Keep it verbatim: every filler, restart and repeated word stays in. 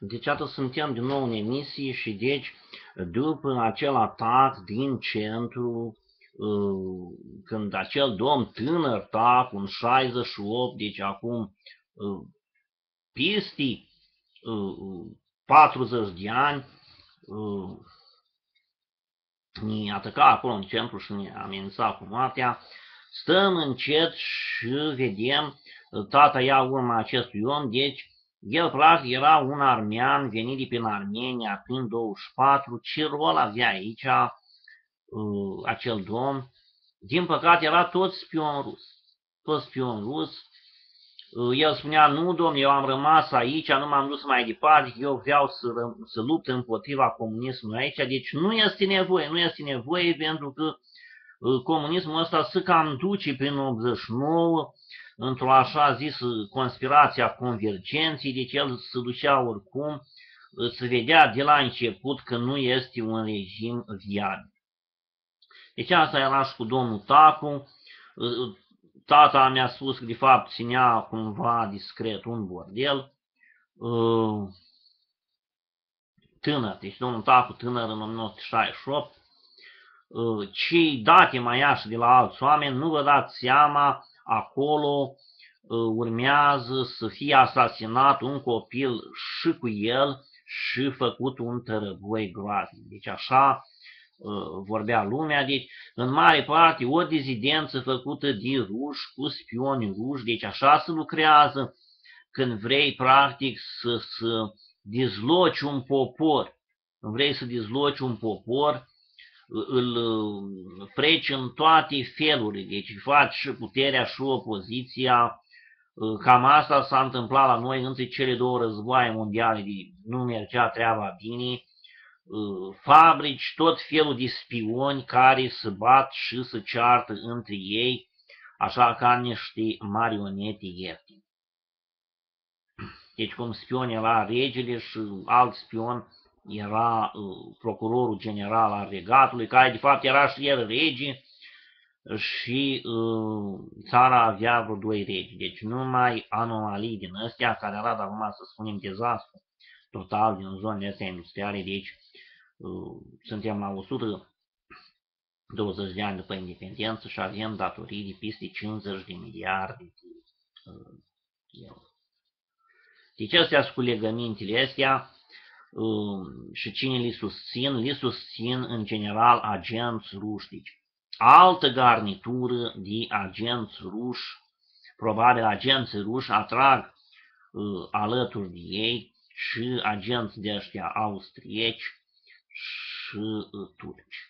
Deci, atât suntem din nou în emisie și deci, după acel atac din centru, când acel domn tânăr tac, un șaizeci și opt, deci acum peste patruzeci de ani, ne ataca acolo în centru și ne amenința cu moartea, stăm încet și vedem, tata ia urma acestui om, deci el practic era un armean venit de prin Armenia prin douăzeci și patru, ce rol avea aici uh, acel domn? Din păcate era tot spion rus, tot spion rus. Uh, el spunea, nu domn, eu am rămas aici, nu m-am dus mai departe, eu vreau să, să lupt împotriva comunismului aici, deci nu este nevoie, nu este nevoie pentru că uh, comunismul ăsta se cam duce prin optzeci și nouă, într-o așa zis conspirație a convergenței, deci el se ducea oricum, se vedea de la început că nu este un regim viabil. Deci asta era și cu domnul Tacu. Tata mi-a spus că de fapt ținea cumva discret un bordel. Tânăr, deci domnul Tacu tânăr în o mie nouă sute șaizeci și opt. Ce date mai ia și de la alți oameni, nu vă dați seama, acolo urmează să fie asasinat un copil și cu el și făcut un tărăboi groaznic. Deci așa vorbea lumea, deci în mare parte o dizidență făcută de ruși cu spioni ruși, deci așa se lucrează când vrei practic să, să dizloci un popor, când vrei să dizloci un popor, îl freci în toate felurile, deci faci și puterea și opoziția. Cam asta s-a întâmplat la noi între cele două războaie mondiale, de nu mergea treaba bine, fabrici, tot felul de spioni care se bat și se ceartă între ei, așa ca niște marionete ieftine. Deci cum spion era regele și alt spion era uh, procurorul general al regatului, care de fapt era și el rege și uh, țara avea vreo doi regi. Deci numai anomalii din astea, care arată acum să spunem dezastru total din zonele astea industriale, deci uh, suntem la o sută douăzeci de ani după independență și avem datorii de peste cincizeci de miliarde de uh, euro. Deci astea sunt cu legămintele astea. Și cine li susțin? Li susțin în general agenți ruși. Deci, altă garnitură de agenți ruși, probabil agenții ruși atrag uh, alături de ei și agenți de ăștia austrieci și uh, turci.